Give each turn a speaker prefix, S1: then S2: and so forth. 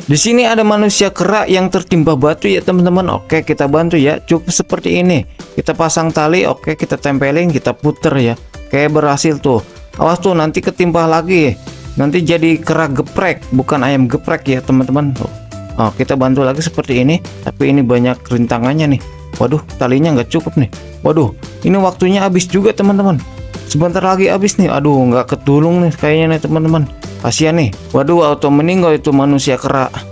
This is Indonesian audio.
S1: Di sini ada manusia kera yang tertimpa batu ya teman-teman. Oke, kita bantu ya. Cukup seperti ini. Kita pasang tali, oke, kita tempelin, kita puter ya. Kayak berhasil tuh. Awas tuh nanti ketimpa lagi. Nanti jadi kera geprek, bukan ayam geprek ya teman-teman. Oh, kita bantu lagi seperti ini. Tapi ini banyak rintangannya nih. Waduh, talinya nggak cukup nih. Waduh, ini waktunya habis juga teman-teman. Sebentar lagi habis nih. Aduh, nggak ketulung nih kayaknya nih teman-teman. Kasihan nih. Waduh, auto meninggal itu manusia kera.